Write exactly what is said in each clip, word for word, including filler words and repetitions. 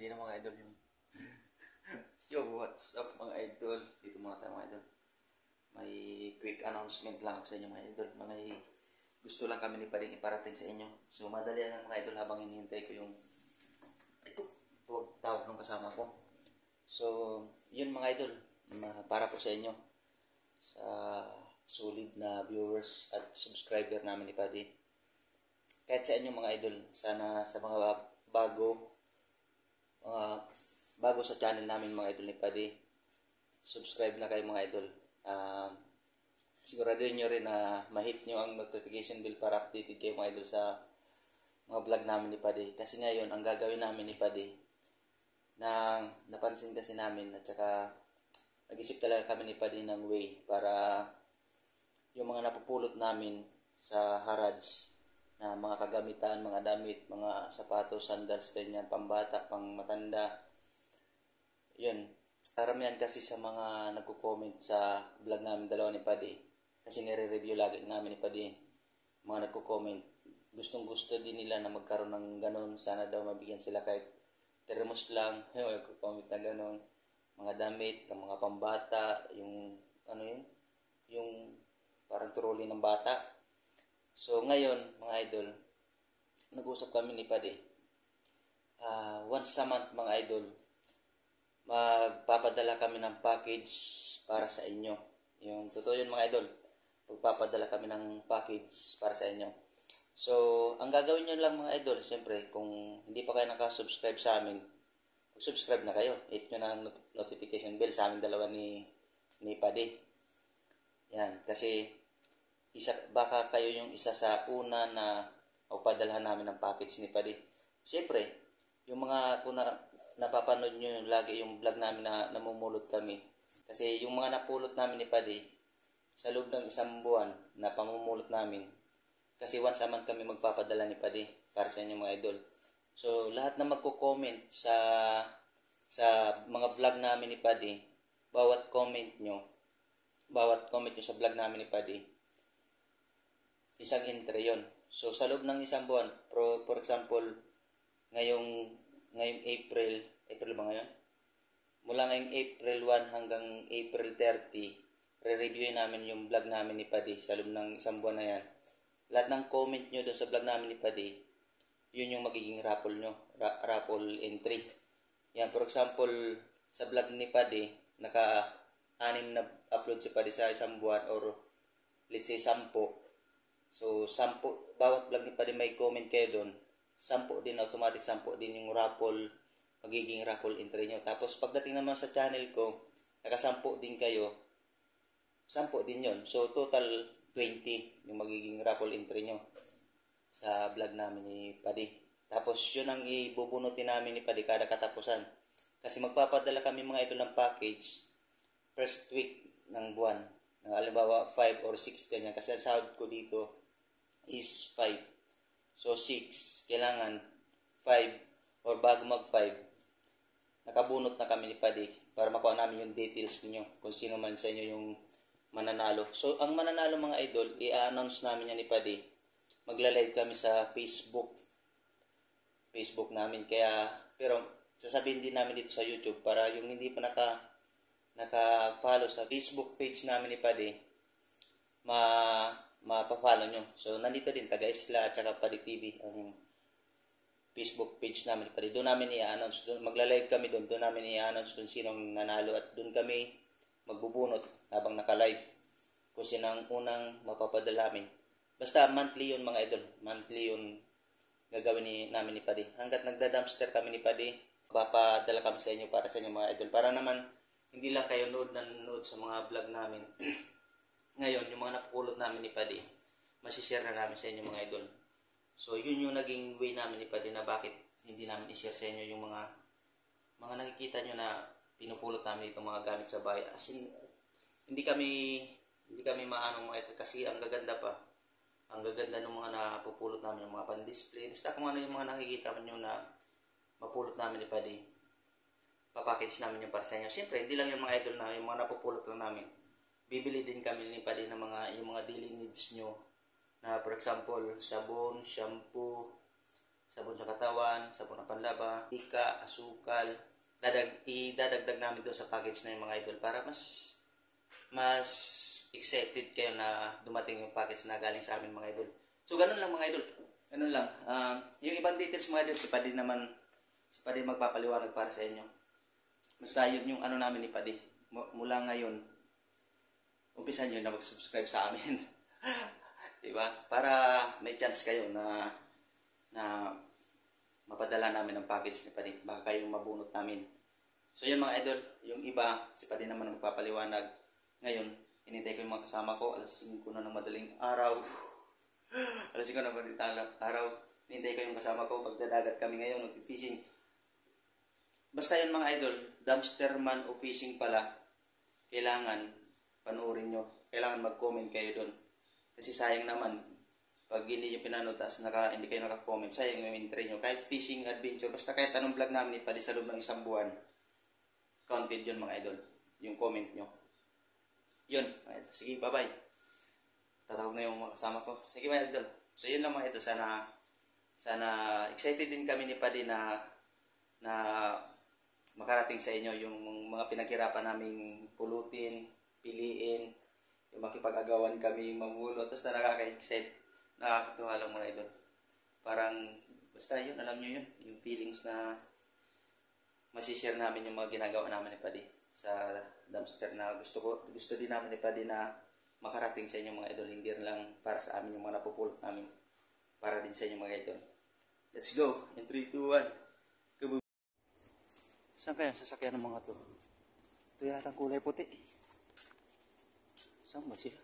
ready na mga idol yung yo, what's up mga idol? Dito muna tayo mga idol. May quick announcement lang ako sa inyo mga idol. Mga gusto lang kami ni Pading iparating sa inyo. So madali lang mga idol habang hinihintay ko yung ito, tuwag tawag ng kasama ko. So yun mga idol, para po sa inyo, sa solid na viewers at subscriber namin ni Padi. Kahit sa inyo mga idol, sana sa mga bago mga bago sa channel namin mga idol ni Padi, subscribe na kayo mga idol. Uh, siguraduhin nyo rin na ma-hit nyo ang notification bell para updated kayo mga idol sa mga vlog namin ni Padi. Kasi ngayon, ang gagawin namin ni Padi, na napansin kasi namin at saka nag-isip talaga kami ni Padi ng way para yung mga napupulot namin sa Haraj na mga kagamitan, mga damit, mga sapatos, sandals, ganyan, pambata, pang matanda. Yun, karamihan kasi sa mga nagko-comment sa vlog namin dalawa ni Padi, kasi nire-review lagi namin ni Padi, mga nagko-comment, gustong gusto din nila na magkaroon ng ganun, sana daw mabigyan sila kahit termos lang, nagko-comment na ganun, mga damit, mga pambata, yung ano yun, yung parang trolley ng bata. So ngayon mga idol, nag-usap kami ni Padi, uh, once a month mga idol, magpapadala kami ng package para sa inyo. Yung totoo yun mga idol, magpapadala kami ng package para sa inyo. So ang gagawin nyo lang mga idol, siyempre kung hindi pa kayo nakasubscribe sa amin, subscribe na kayo, hit nyo na ang notification bell sa amin dalawa ni, ni Padi. Yan, kasi isa, baka kayo yung isa sa una na magpadalhan namin ng package ni Padi. Siyempre, yung mga kung na, napapanood nyo yung lagi yung vlog namin na namumulot kami. Kasi yung mga napulot namin ni Padi, sa loob ng isang buwan na pamumulot namin, kasi once a month kami magpapadala ni Padi para sa inyo mga idol. So, lahat na magko-comment sa sa mga vlog namin ni Padi, bawat comment nyo, bawat comment nyo sa vlog namin ni Padi, isang entry yon. So, sa loob ng isang buwan, for, for example, ngayong, ngayong April, April ba ngayon? Mula ngayong April first hanggang April thirty, re-reviewin namin yung vlog namin ni Padi sa loob ng isang buwan na yan. Lahat ng comment nyo doon sa vlog namin ni Padi, yun yung magiging raffle nyo, ra- raffle entry. Yan, for example, sa vlog ni Padi, naka-anim na upload si Padi sa isang buwan or let's say sampo. So, sampo, bawat vlog ni Padi may comment kayo doon, sampo din, automatic sampo din yung raffle, magiging raffle entry nyo. Tapos, pagdating naman sa channel ko, nakasampo din kayo, sampo din yon. So, total twenty yung magiging raffle entry nyo sa vlog namin ni Padi. Tapos, yun ang ibubunutin namin ni Padi kada katapusan. Kasi magpapadala kami mga ito ng package first week ng buwan. Halimbawa, five or six ganyan. Kasi ang sahod ko dito is five. So, six. Kailangan five or bago mag five, nakabunot na kami ni Padi para makuha namin yung details niyo kung sino man sa inyo yung mananalo. So, ang mananalo mga idol, i-announce namin yan ni Padi. Magla-live kami sa Facebook. Facebook namin. Kaya, pero, sasabihin din namin dito sa YouTube para yung hindi pa naka, naka-follow sa Facebook page namin ni Padi, ma, mapa-follow nyo. So, nandito din, Taga-Isla at saka Padi T V, ang Facebook page namin ni Padi. Doon namin i-announce. Doon, magla-live kami doon. Doon namin i-announce kung sinong nanalo at doon kami magbubunot habang naka-live kung sino ang unang mapapadala namin. Basta monthly yun mga idol. Monthly yun gagawin ni, namin ni Padi. Hanggat nagda-dumpster kami ni Padi, papadala kami sa inyo para sa inyo mga idol. Para naman hindi lang kayo nood na nood sa mga vlog namin. Ngayon, yung mga napulot namin ni Padi, masishare na namin sa inyo mga idol. So, yun yung naging way namin ni Padi na bakit hindi namin i-share sa inyo yung mga mga nakikita nyo na pinupulot namin itong mga gamit sa bahay. As in, hindi kami hindi kami maanong mga ito kasi ang gaganda pa. Ang gaganda ng mga napupulot namin, yung mga pan-display. Basta kung ano yung mga nakikita nyo na mapulot namin ni Padi, papackage namin yung para sa inyo. Siyempre, hindi lang yung mga idol na yung mga napupulot lang namin. Bibili din kami ni Padi ng mga, yung mga daily needs nyo. Na for example, sabon, shampoo, sabon sa katawan, sabon ng panlaba, ika, asukal. Dadag, idadagdag namin doon sa package na yung mga idol para mas mas excited kayo na dumating yung package na galing sa amin mga idol. So ganun lang mga idol. Ganun lang. Uh, yung ibang details mga idol, si Padi naman, si Padi magpapaliwanag para sa inyo. Basta yun yung ano namin ni Padi. Mula ngayon, umpisan nyo na mag-subscribe sa amin. Diba? Para may chance kayo na na mapadala namin ang package ni Padi. Baka kayong mabunot namin. So yun mga idol, yung iba, si Padi naman magpapaliwanag. Ngayon, hinintay ko yung mga kasama ko, alas singko na ng madaling araw. alas singko na ng madaling araw. Hinintay ko yung kasama ko, pagdadagat kami ngayon, mag-fishing. Basta yun mga idol, dumpster man o fishing pala, kailangan panoorin nyo. Kailangan mag-comment kayo doon. Kasi sayang naman, pag hindi nyo pinanood, tapos naka, hindi kayo naka-comment, sayang yung entry nyo. Kahit fishing adventure, basta kahit anong vlog namin ni Padi sa loob ng isang buwan, counted yun mga idol, yung comment nyo. Yun, sige, bye-bye. Tatawag na yung mga kasama ko. Sige mga idol. So yun lang mga idol, sana, sana excited din kami ni Padi na, na makarating sa inyo yung mga pinaghirapan naming pulutin, piliin, yung makipag-agawan kami mamulo, tapos na nakaka-excite. Nakakatuwa lang mga idol. Parang, basta yun, alam nyo yun, yung feelings na masishare namin yung mga ginagawa namin ni Padi sa dumpster na gusto ko, gusto din namin ni Padi na makarating sa inyo mga idol, hindi lang para sa amin yung mga napupulot namin, para din sa inyo mga idol. Let's go! In three, two, one. Kaboom! Saan kaya sasakyan ng mga to? Ito yata ang kulay puti. Saan ba siya?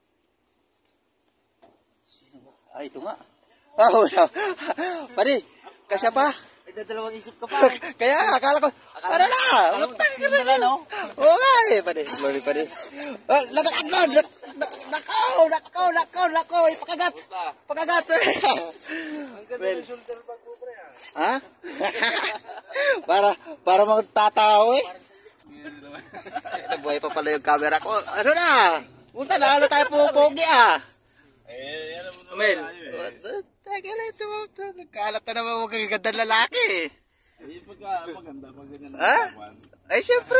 Sino ba? Ah, ito nga. Ah, wala. Padi, kasya pa? Nagdadalawang isip ka pa. Kaya, akala ko, ano na? Matang ka na, no? Oo nga eh, Padi. Glory, Padi. Oh, lagat, lagat, nakaw, nakaw, nakaw, nakaw, pakagat. Pakagat. Ang ganda ng shoulder bag mo, pre. Ha? para, para magtatawa eh. Nagbuhay pa pala yung camera ko. Ano na? Punta na, ano tayo pupogi ah. Eh, yan mo naman. Amen. Tagay lang ito. Nagkalat na naman mga kagandang lalaki. Eh, pagka maganda, pag ganyan ha? Ay, syempre.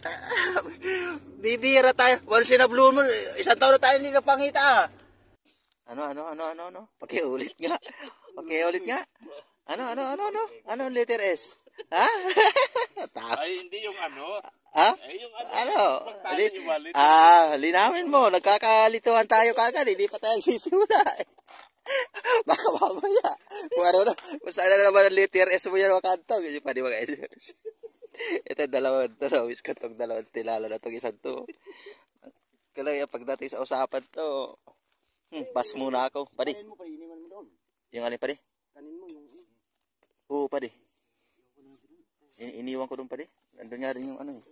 Bibira tayo. Once in a blue moon, isang taon na tayo hindi napangita. Ano, ano, ano, ano, ano? Pakiulit nga. Pakiulit nga. Ano, ano, ano, ano? Ano ang letter S? Ha? Ay, hindi yung ano. Ha? Eh, yung ano. Ano? Li ah, linawin mo. Nagkakalituhan tayo kagad. Hindi pa tayo sisimula. Baka mamaya. Kung ano na. Kung saan na naman ang letter S mo yan makantong. Hindi pa di mga editors. Ito dalawang dalawang is katong dalawang tilala na itong isang to. Kaya pagdating sa usapan to, hmm, pass muna ako. Padi. Yung alin padi? Kanin mo yung oo padi. In iniwan ko doon padi. Nandun nga rin yung ano eh.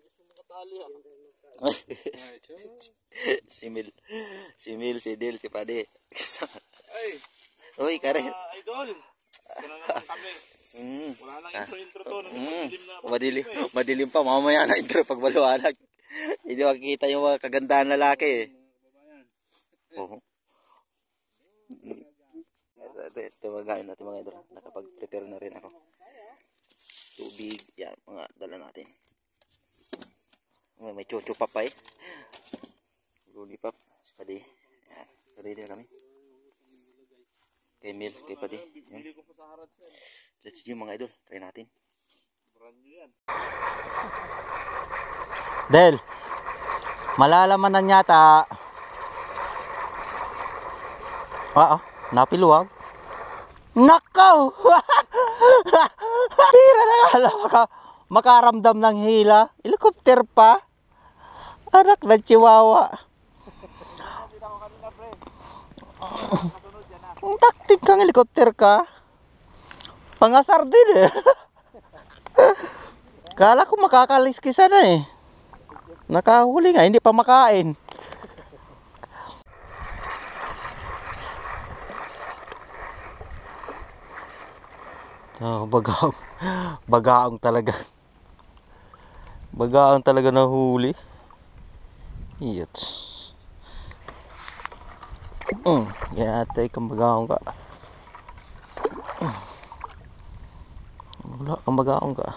Simil. Simil, si Del, si Padi. Ay. Uy, kare. Uh, idol. Kaya naman kami. Mm. Wala nang intro-intro to. Mm. Madilim, madilim pa. Mamaya na intro pag maliwanag. Hindi makikita yung mga kagandahan lalaki eh. Oo. Ito, ito mga natin mga idol. Nakapag-prepare na rin ako. Tubig. Yan, mga dala natin. May chuchu pap pa eh. Lollipop. Padi. Yan. Ready na kami. Kay Mil, kay Padi. Yan. Let's go mga idol. Try natin. Del. Malalaman na yata. Ah, napiluwag. Nakaw! Hira na nga. Maka, makaramdam ng hila. Helicopter pa. Anak ng chihuahua. Ang taktik kang helicopter ka. Pangasar din eh. Kala ko makakaliskisa na eh. Nakahuli nga, hindi pa makain. Oh, bagaong. Bagaong talaga. Bagaong talaga nahuli. Iyot. Hmm, ya tay kang bagaong ka. Wala kang mag-aong ka.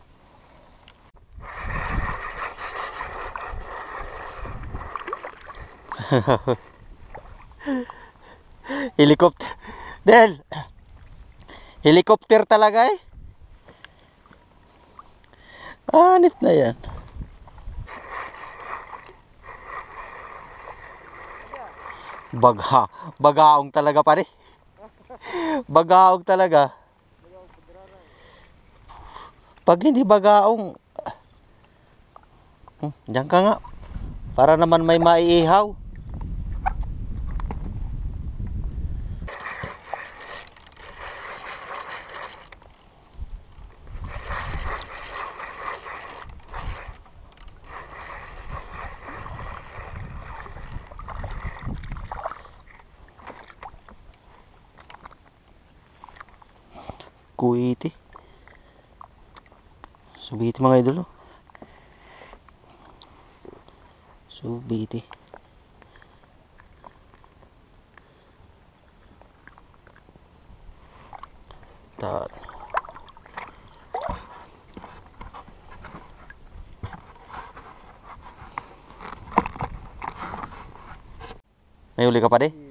Helicopter. Del. Helicopter talaga eh. Anip na yan. Bagha. Bagaong talaga pare. Bagaong talaga. Pag hindi bagaong, hmm, diyan ka nga. Para naman may maiihaw. Kuwiti. Subiti mga idol. Subiti. Tal. May uli ka pa de?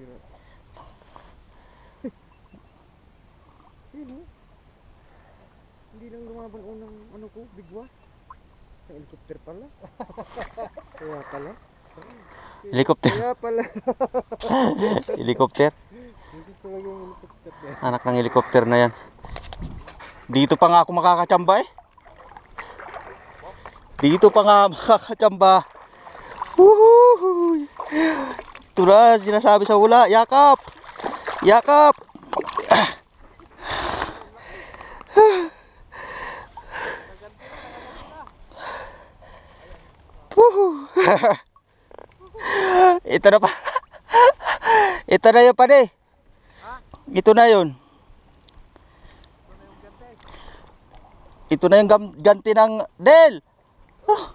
Hindi lang lumaban unang ano ko, bigwas. Sa helicopter pala. Kaya pala. Helicopter. Kaya pala. Helicopter. Hindi talaga yung helicopter na. Anak ng helicopter na yan. Dito pa nga ako makakatsamba eh. Dito pa nga makakatsamba. Woohoo! Ito na sinasabi sa hula. Yakap! Yakap! Ito na pa. Ito na yun pa de. Ito na yun. Ito na yung gam- ganti ng Del. Ah.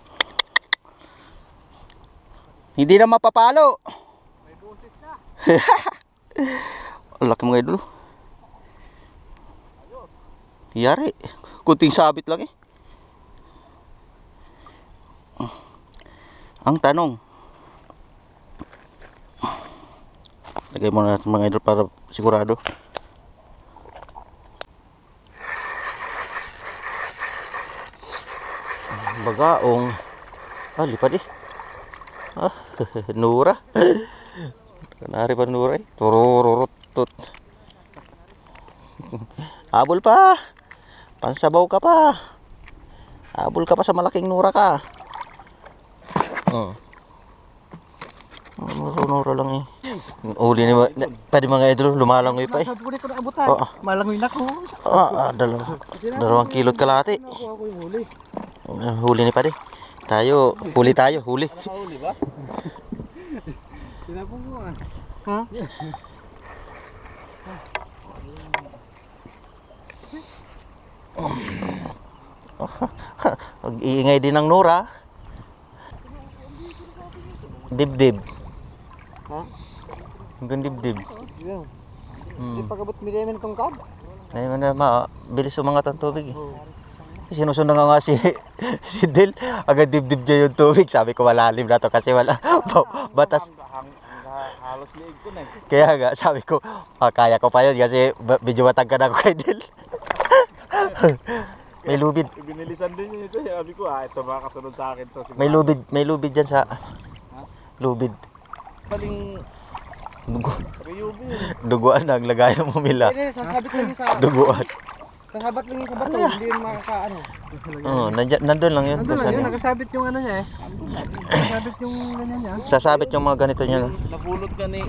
Hindi na mapapalo. May boses na. Ang laki mga idol. Yari. Kunting sabit lang eh. Ang tanong. Lagay muna natin mga idol para sigurado. Bagaong. Ah, lipad eh. Ah, Nura. Kanari pa Nura eh. Turururutut. Habol pa. Pansabaw ka pa. Habol ka pa sa malaking Nura ka. Oh. Nura-nura lang eh. Uli ni pwede mga idol, lumalangoy pa eh. Sabi ko na ito naabutan. Oo. Malangoy na ko. Ah, ah dalawa, dalawang kilot kalahati. Nakuha ko yung huli. Huli ni pare. Tayo, huli tayo, huli. Nakahuli ba? Tinapong ko ah. Ha? Mag-iingay din ng Nura. Dibdib. Ha? Hanggang dibdib. Yan. Hmm. Hindi pagabot mi din itong kab. Ngayon na ma, bilis umangat ang tubig eh. Sinusundan nga nga si, si Del. Agad dibdib niya yung tubig. Sabi ko malalim na to kasi wala batas. Halos liig ko na eh. Kaya nga sabi ko, ah, kaya ko pa yun kasi medyo matangkad ako kay Del. May lubid. Binilisan din niya ito. Sabi ko ah, ito ba kasunod sa akin to. May lubid, may lubid dyan sa lubid. Paling Dugo. Riyubi yun. Duguan ang lagay ng mumila. Hindi, sasabit lang yung sa... Duguan. Sasabat lang yung sa bato. Hindi yun makakaano. Oo, nandyan, nandun lang yun. Nandun lang Saan yun. yun? Nakasabit yung ano niya eh. Nakasabit yung ganyan niya. Sasabit yung mga ganito niya. Napulot ka ni...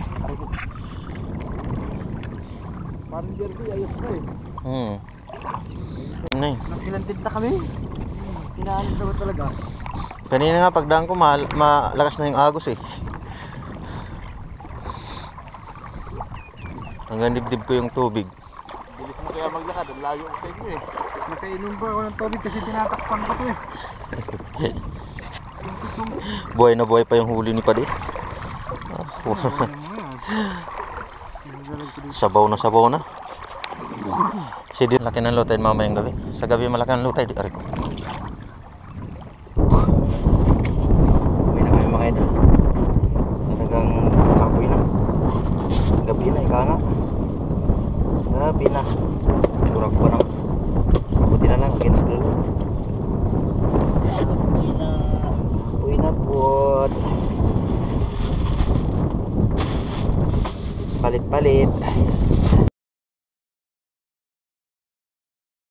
Parang derby, ayos ka eh. Hmm. Ano eh. Nakilantid na kami. Pinaanin na ba talaga? Kanina nga pagdaan ko mal malakas na yung agos eh. Hanggang dibdib ko yung tubig. Bilis mo kaya maglakad. Ang layo ko sa inyo eh. Nakainom ba ako ng tubig kasi tinatakpan ko to eh. Buhay na buhay pa yung huli ni Padi. Ah, sabaw na sabaw na. Si Di, laki ng lutay mamayang gabi. Sa gabi malaki ang lutay, di ari ko. Uwi na kayo mga idol. Talagang kapoy na. Gabi na, ika nga. Gabi na. Surak pa naman. Buti na lang, against the light. Kapoy na po. Palit-palit.